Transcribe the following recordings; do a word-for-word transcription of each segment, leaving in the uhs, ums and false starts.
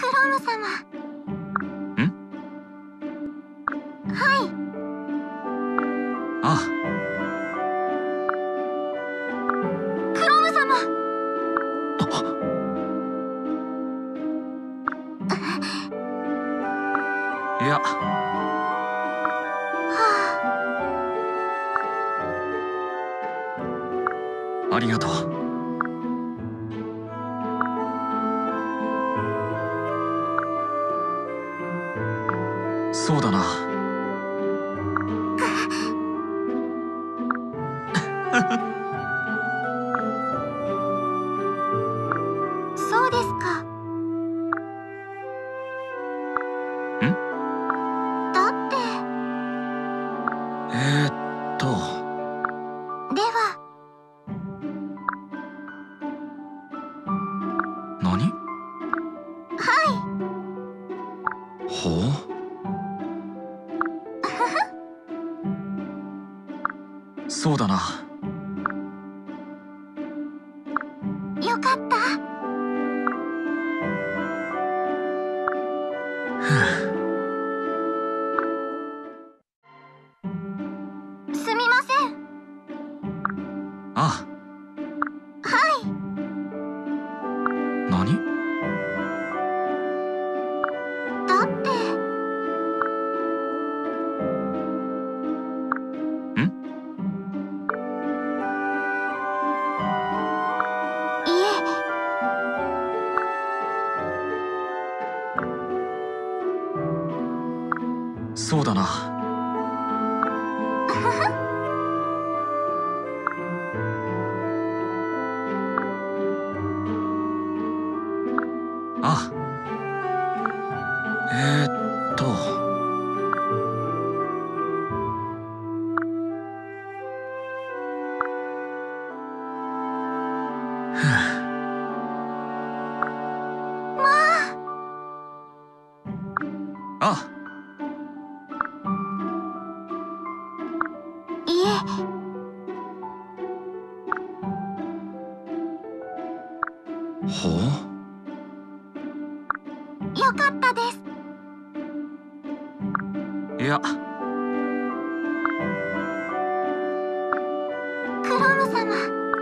クロム様。 ん？ はい。 ああ。 クロム様。 いや。 はあ。ありがとう。そうだな。 そうですか。 ん？ だって。 えーっと。 では。 何？ はい。 ほう。そうだな。 よかった。 ふう。 すみません。 ああ。 はい。 何？ だって。 ん？ いえ。 そうだな。ああ。えーっと。ふう。 まあ。 ああ。 いえ。 ほう。 よかったです。 いや。 クロム様。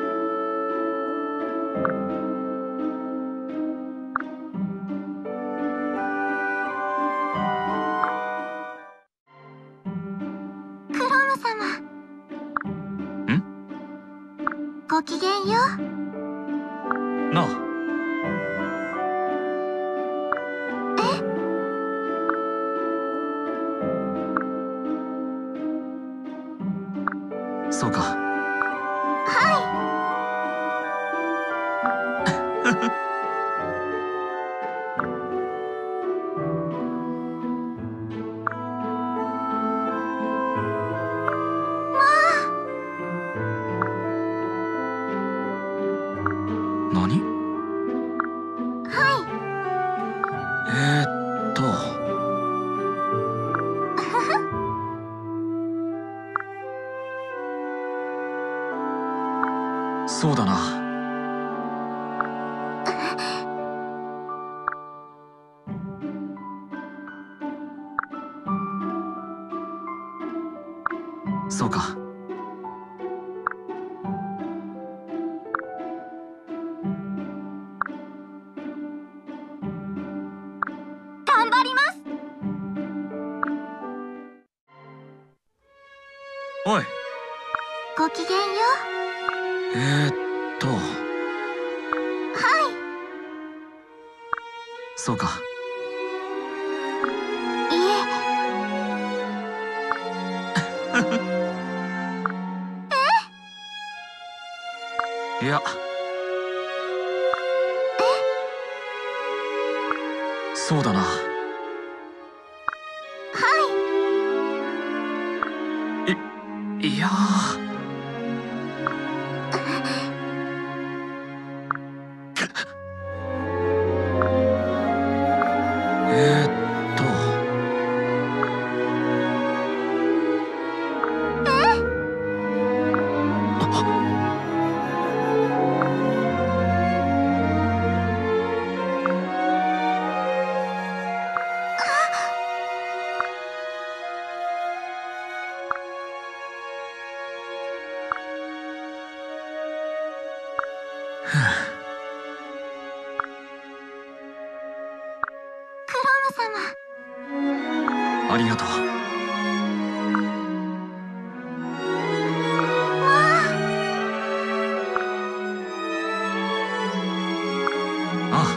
クロム様。 ん？ ごきげんよう。 なあ。 え？ そうか。 はい。まあ。 何？ はい。 えーっと。そうだな。そうか。 頑張ります。 おい。 ごきげんよう。 えーっと。 はい。 そうか。 いえ。 いや。 え？ そうだな。 はい。 い、いやー。えーっと。 え？ ありがとう。あ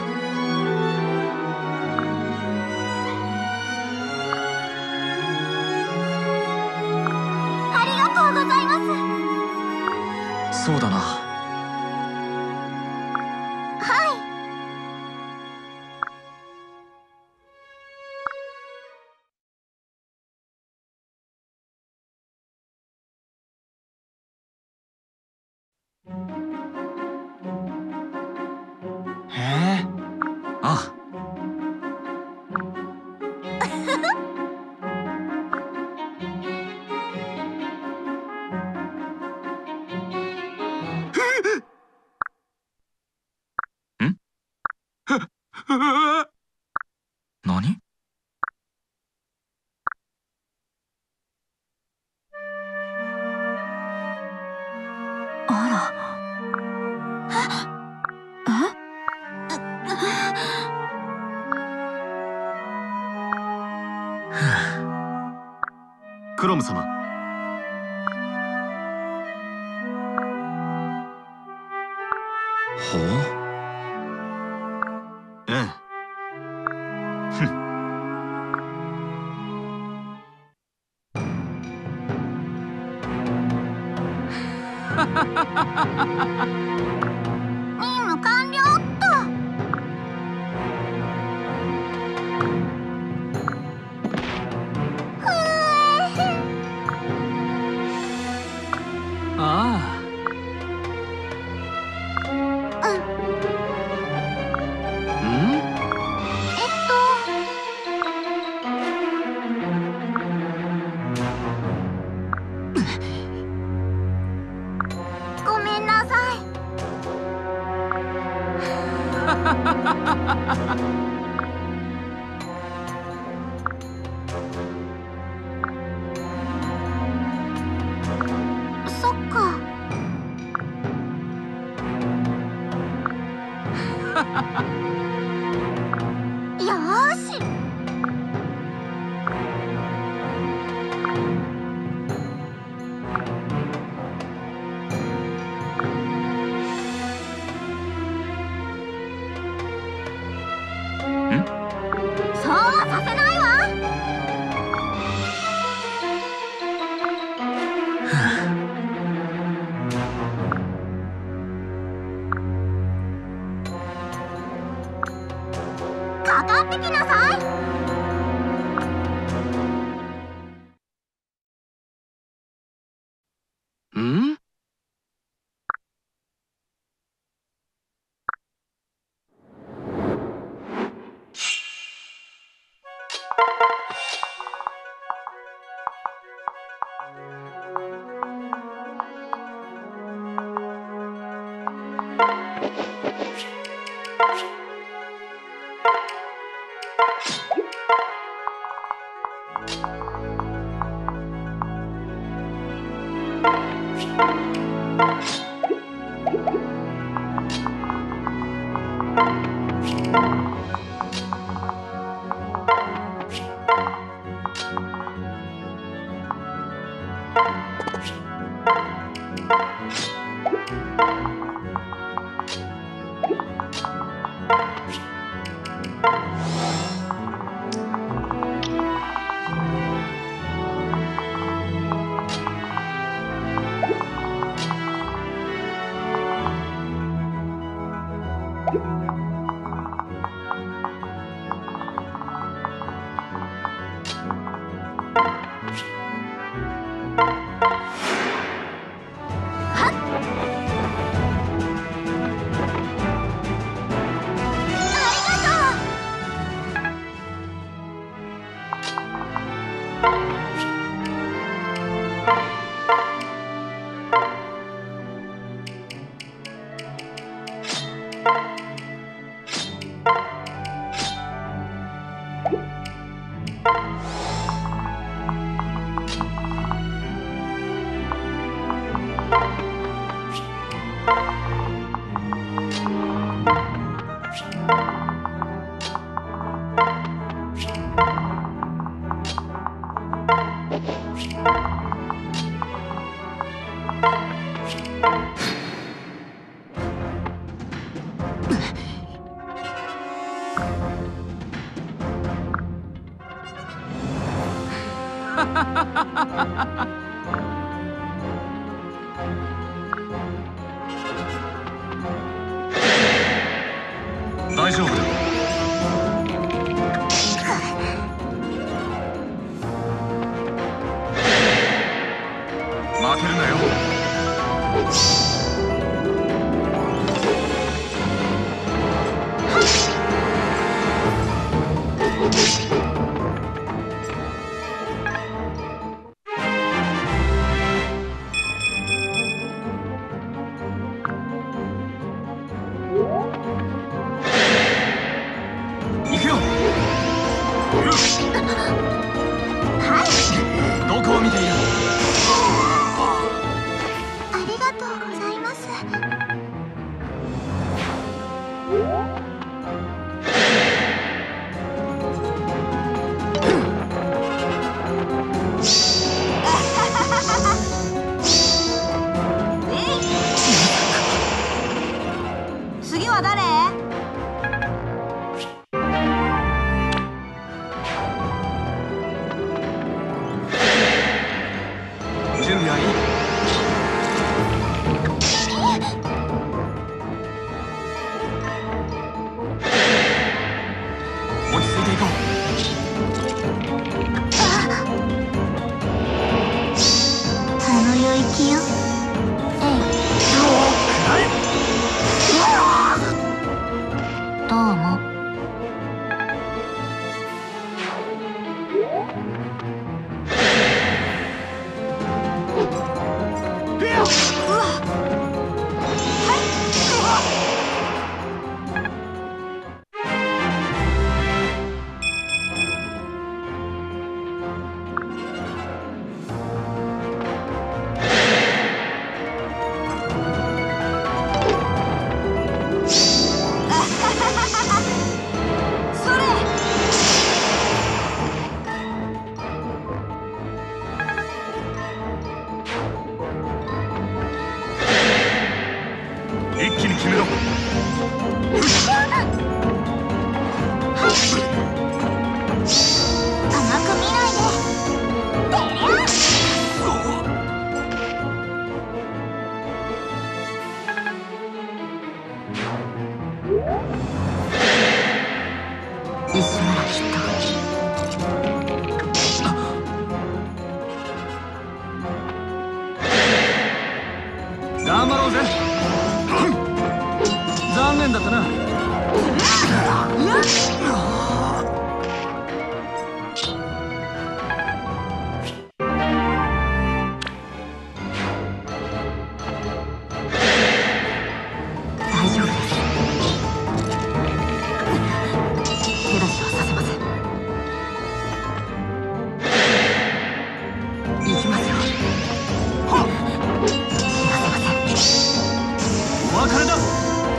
ありがとうございます。 そうだな。 はい。 へえ。あん何？ あら。え？ クロム様。 ほう。 ええ。ふん。 任務完了っと。ふえ。 ああ。 うん。 うん？ えっとごめんなさい。そっか。よーし。そうはさせないわ。かかってきなさい。 うん？ ありがとう。 大丈夫だ。負けるなよ。行くよ。どこを見ている。 ありがとうございます。次は誰？ 準備はいい？落ち着いていこう。 あの領域よ。えい。どうも。 一気に決めろ。 甘く見ないで。てりゃ。一緒ならきっと。 頑張ろうぜ。残念だったな。 大丈夫です。手出しはさせません。行きますよ。死なせません。 お別れだ。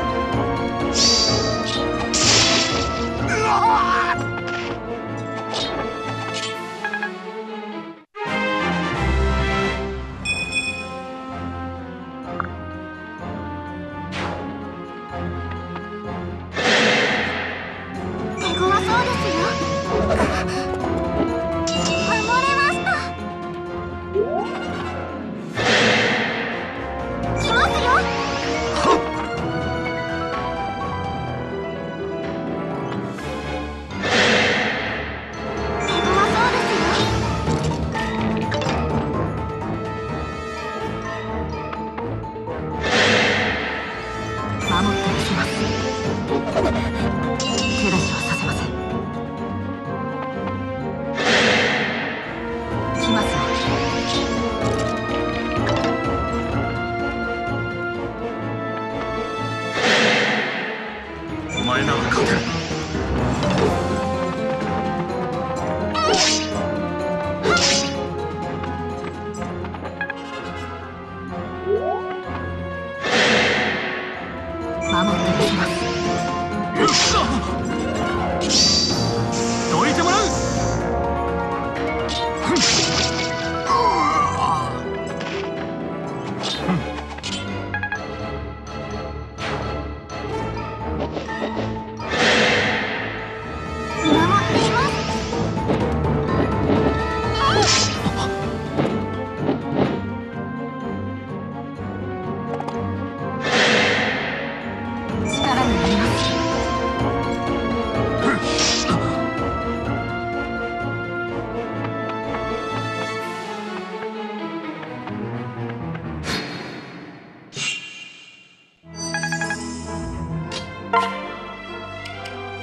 手強そうですよ。守れました。来ますよ。手強そうですよ。守ってみせます。手出しはさせません。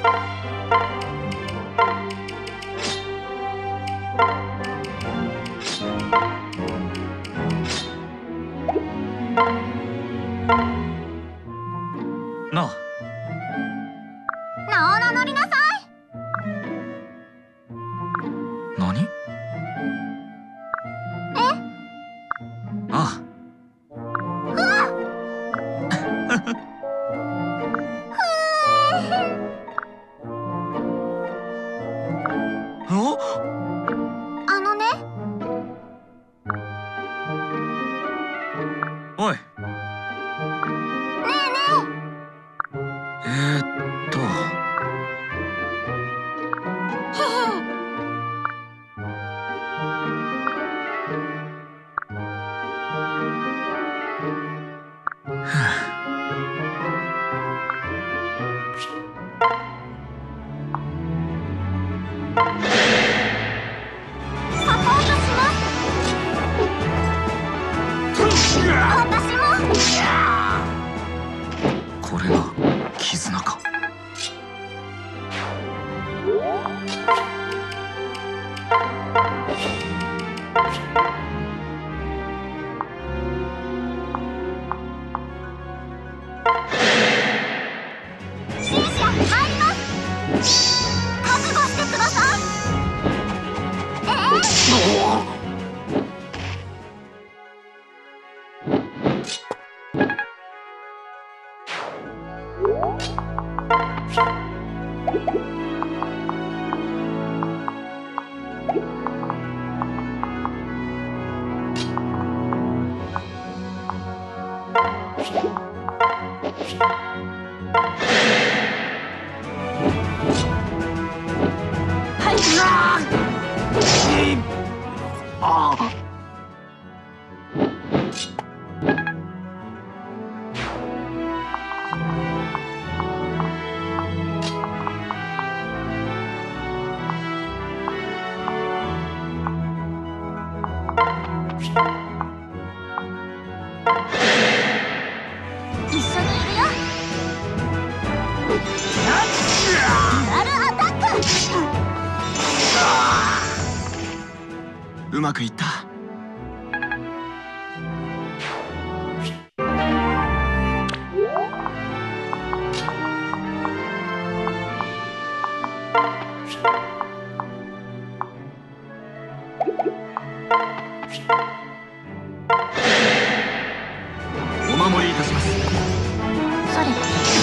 なあ、 名を名乗りなさい。 何？ え？ あうわっあ。お？ あのね、 おい。 ねえねえー、っと。 え、へへ。サポートします。私も。 これが絆か。 シンシア入ります。覚悟してください。ええ。一緒にいるよ。デュアルアタック。 うまくいった。お守りいたします。 それ。え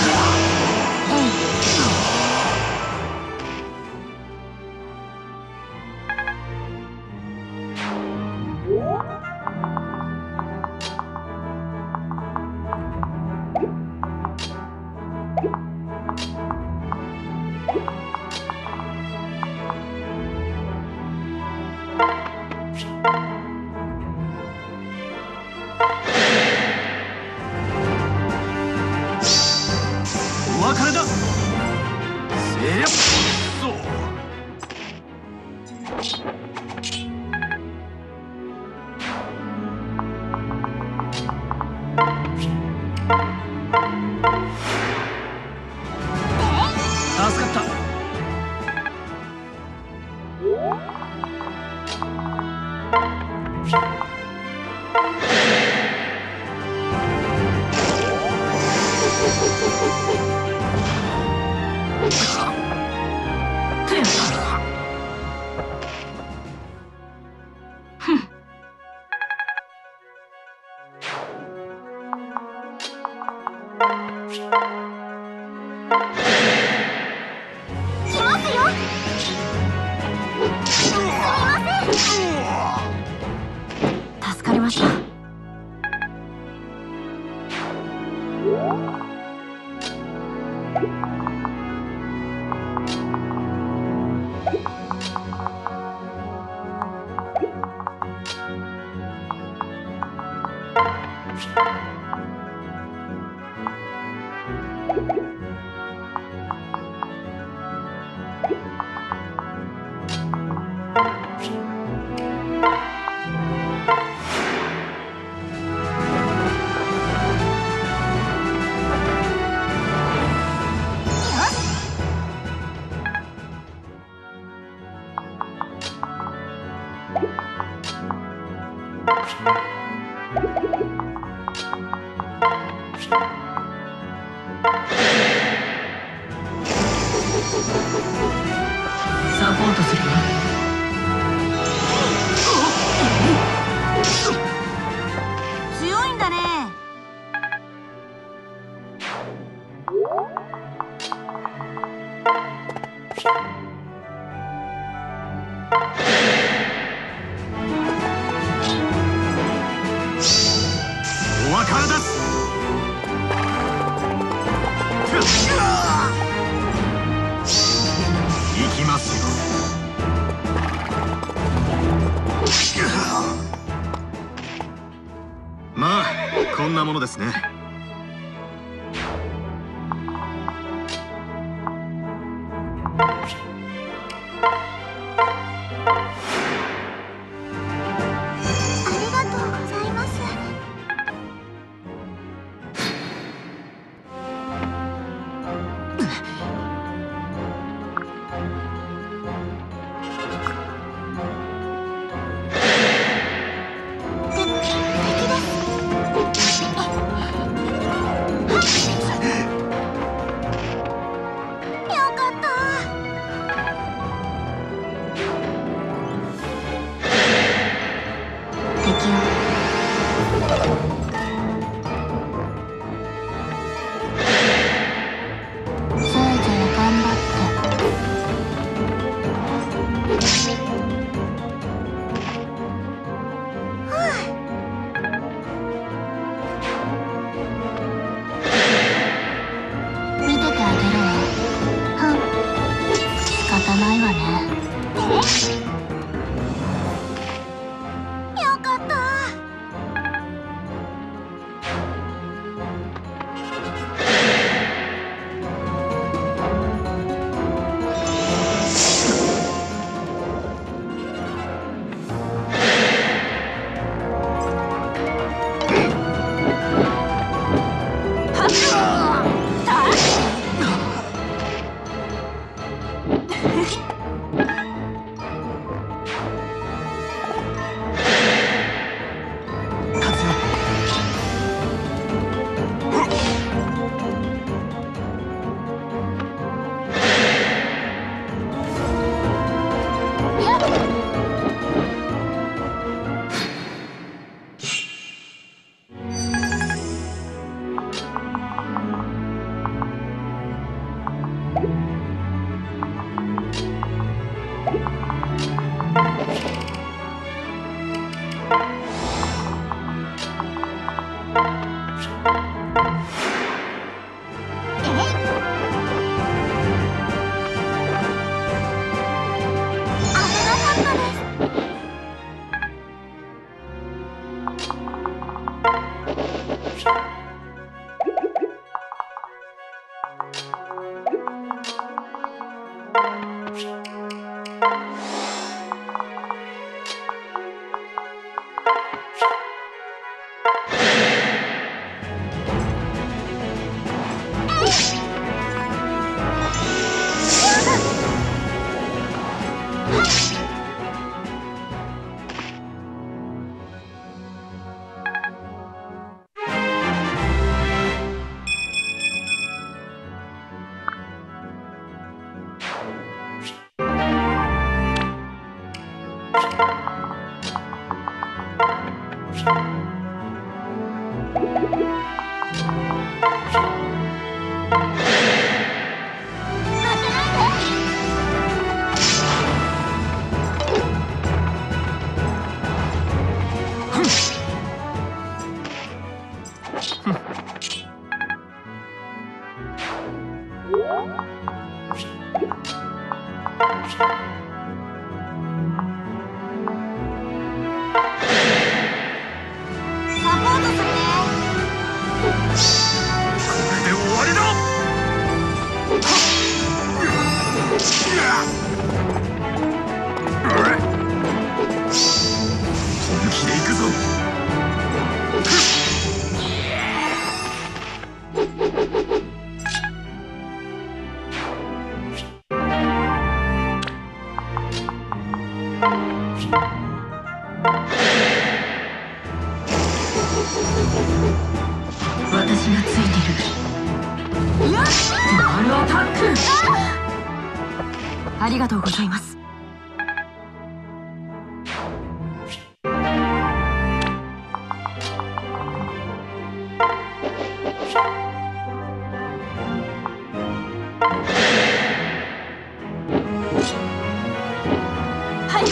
お別れだ。せやっそう。助かった。 来ますよ。すみません。助かりました。 サポートするわ。 強いんだね。 お別れです。行きますよ。まあこんなものですね。 ありがとうございます。 ありがとうございます。はい。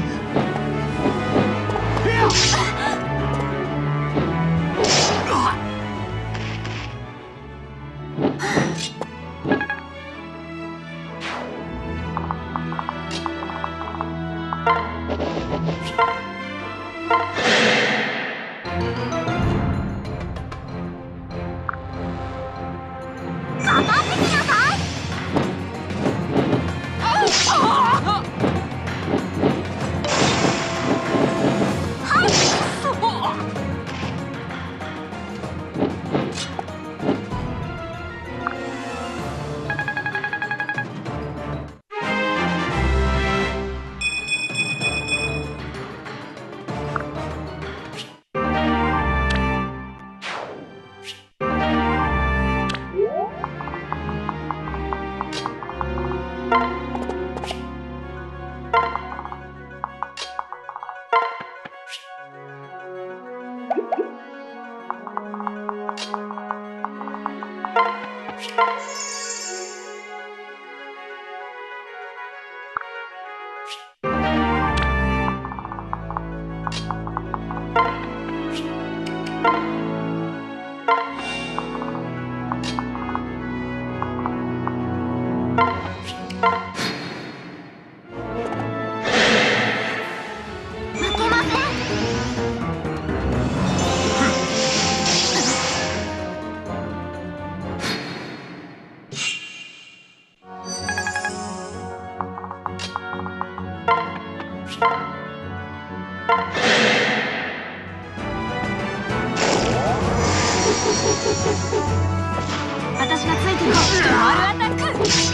私がついてる。マルアタック。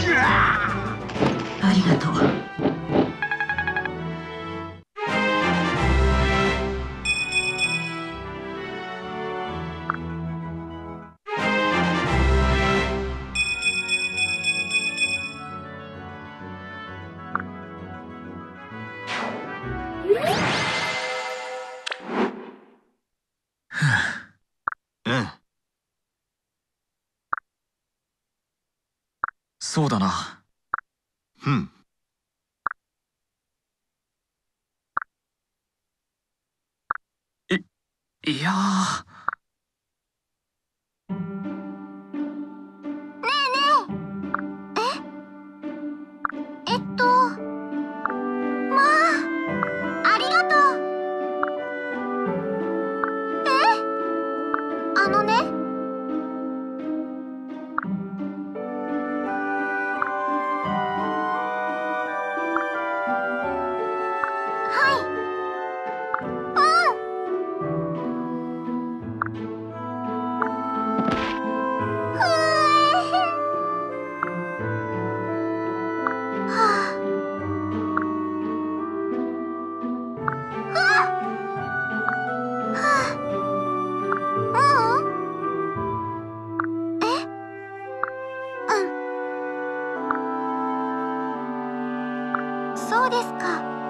ありがとう。 ええ。 そうだな。 ふん。 い、いやー。 えっとまあありがとう。えあのねはいうんふえはあそうですか。